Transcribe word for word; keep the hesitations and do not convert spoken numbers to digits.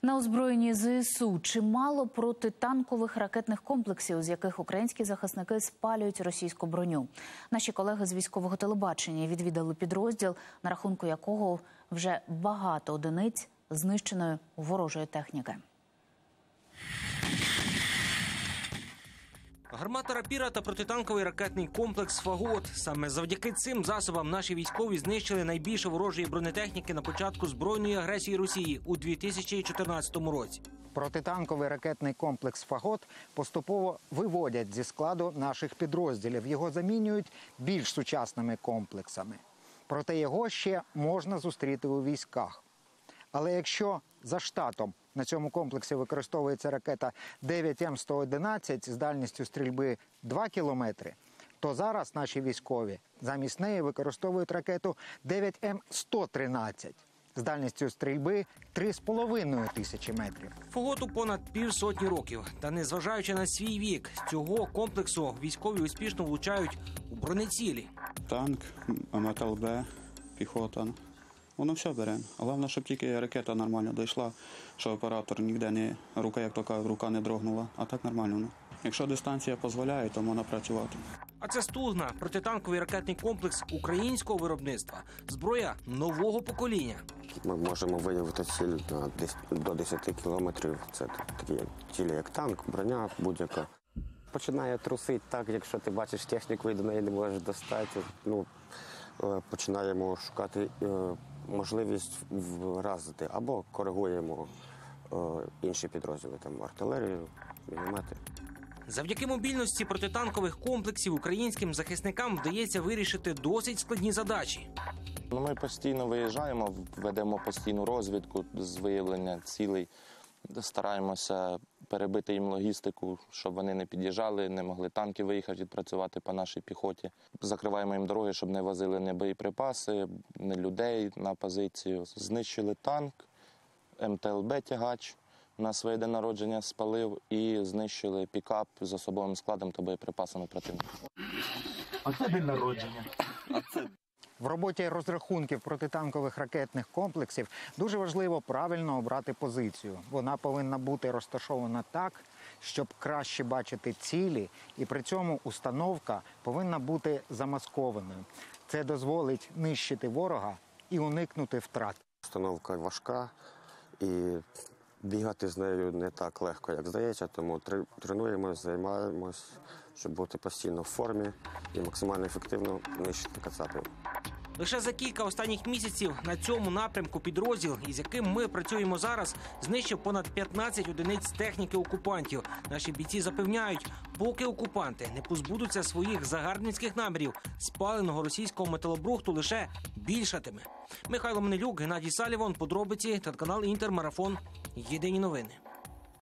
На озброєнні зе ес у чимало протитанкових ракетних комплексів, з яких українські захисники спалюють російську броню. Наші колеги з військового телебачення відвідали підрозділ, на рахунку якого вже багато одиниць знищеної ворожої техніки. Гармата «Рапіра» та протитанковий ракетний комплекс «Фагот». Саме завдяки цим засобам наші військові знищили найбільше ворожої бронетехніки на початку збройної агресії Росії у дві тисячі чотирнадцятому році. Протитанковий ракетний комплекс «Фагот» поступово виводять зі складу наших підрозділів. Його замінюють більш сучасними комплексами. Проте його ще можна зустріти у військах. Але якщо за штатом на цьому комплексі використовується ракета дев'ять ем сто одинадцять з дальністю стрільби два кілометри, то зараз наші військові замість неї використовують ракету дев'ять ем сто тринадцять з дальністю стрільби три з половиною тисячі метрів. «Фаготу» понад півсотні років. Та незважаючи на свій вік, з цього комплексу військові успішно влучають у бронецілі. Танк, ем ет ел бе, піхота. Воно все бере. Головне, щоб тільки ракета нормально дійшла, що оператор ніде не, рука, як то кажуть, рука не дрогнула. А так нормально. Якщо дистанція дозволяє, то можна працювати. А це «Стугна» – протитанковий ракетний комплекс українського виробництва. Зброя нового покоління. Ми можемо виявити ціль десь до десяти кілометрів. Це такі цілі, як танк, броня будь-яка. Починає трусити так, якщо ти бачиш техніку і до неї не можеш достати. Ну, починаємо шукати можливість вразити або коригуємо інші підрозділи, там артилерію, міномети. Завдяки мобільності протитанкових комплексів українським захисникам вдається вирішити досить складні задачі. Ми постійно виїжджаємо, ведемо постійну розвідку з виявлення цілей, стараємося перебити їм логістику, щоб вони не під'їжджали, не могли танки виїхати відпрацювати по нашій піхоті. Закриваємо їм дороги, щоб не возили ні боєприпаси, ні людей на позицію. Знищили танк, ем те ел бе-тягач на своє день народження спалив і знищили пікап з особовим складом та боєприпасами противника. А це день народження. А це... В роботі розрахунків протитанкових ракетних комплексів дуже важливо правильно обрати позицію. Вона повинна бути розташована так, щоб краще бачити цілі, і при цьому установка повинна бути замаскованою. Це дозволить нищити ворога і уникнути втрат. Установка важка і бігати з нею не так легко, як здається, тому тренуємося, займаємось, щоб бути постійно в формі і максимально ефективно нищити кацапів. Лише за кілька останніх місяців на цьому напрямку підрозділ, із яким ми працюємо зараз, знищив понад п'ятнадцять одиниць техніки окупантів. Наші бійці запевняють, поки окупанти не позбудуться своїх загарбницьких намірів, спаленого російського металобрухту лише більшатиме. Михайло Манилюк, Геннадій Салівон, подробиці, телеканал «Інтер», марафон, єдині новини.